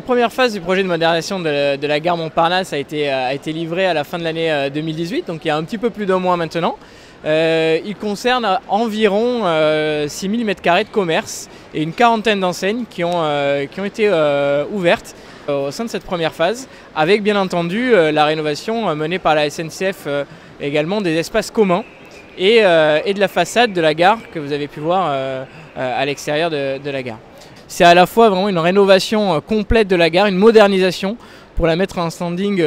première phase du projet de modernisation de la gare Montparnasse a été livrée à la fin de l'année 2018, donc il y a un petit peu plus d'un mois maintenant. Il concerne environ 6000 m² de commerce et une quarantaine d'enseignes qui ont été ouvertes au sein de cette première phase, avec bien entendu la rénovation menée par la SNCF également des espaces communs et de la façade de la gare que vous avez pu voir à l'extérieur de la gare. C'est à la fois vraiment une rénovation complète de la gare, une modernisation pour la mettre en standing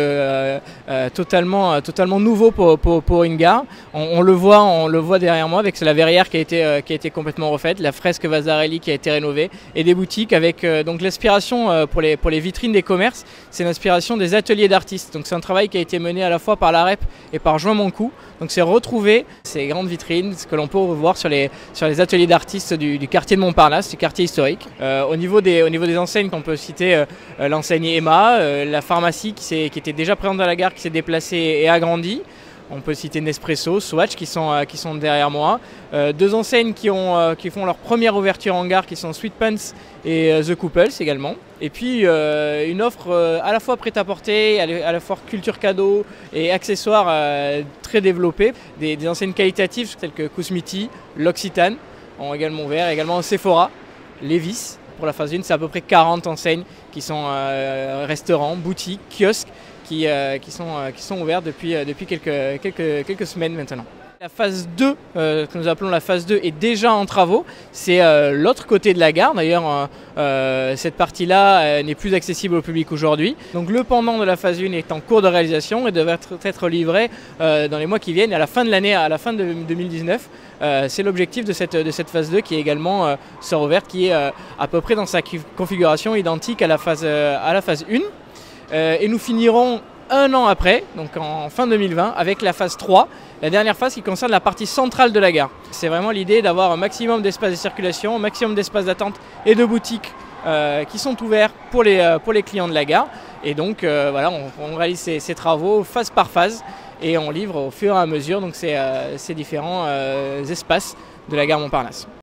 totalement nouveau pour une gare. On le voit derrière moi avec la verrière qui a été complètement refaite, la fresque Vasarely qui a été rénovée et des boutiques avec donc l'inspiration pour les vitrines des commerces, c'est l'inspiration des ateliers d'artistes. Donc c'est un travail qui a été mené à la fois par l'AREP et par Joint Moncou. Donc c'est retrouver ces grandes vitrines, ce que l'on peut revoir sur les ateliers d'artistes du quartier de Montparnasse, du quartier historique. Au niveau des enseignes, on peut citer l'enseigne Emma, la pharmacie qui était déjà présente à la gare, qui s'est déplacée et agrandie. On peut citer Nespresso, Swatch qui sont derrière moi. Deux enseignes qui font leur première ouverture en gare qui sont Sweet Pants et The Couples également. Et puis une offre à la fois prêt-à-porter, à la fois culture cadeau et accessoires très développés. Des enseignes qualitatives telles que Kousmiti, L'Occitane ont également ouvert, également Sephora, Levi's. Pour la phase 1, c'est à peu près 40 enseignes qui sont restaurants, boutiques, kiosques qui sont ouverts depuis quelques semaines maintenant. La phase 2, que nous appelons la phase 2, est déjà en travaux. C'est l'autre côté de la gare. D'ailleurs, cette partie-là n'est plus accessible au public aujourd'hui. Donc le pendant de la phase 1 est en cours de réalisation et devrait être livré dans les mois qui viennent. À la fin de l'année, à la fin de 2019, c'est l'objectif de cette phase 2 qui est également sera ouverte, qui est à peu près dans sa configuration identique à la phase 1. Et nous finirons un an après, donc en fin 2020, avec la phase 3, la dernière phase qui concerne la partie centrale de la gare. C'est vraiment l'idée d'avoir un maximum d'espace de circulation, un maximum d'espace d'attente et de boutiques qui sont ouverts pour les clients de la gare. Et donc voilà, on réalise ces travaux phase par phase et on livre au fur et à mesure donc ces différents espaces de la gare Montparnasse.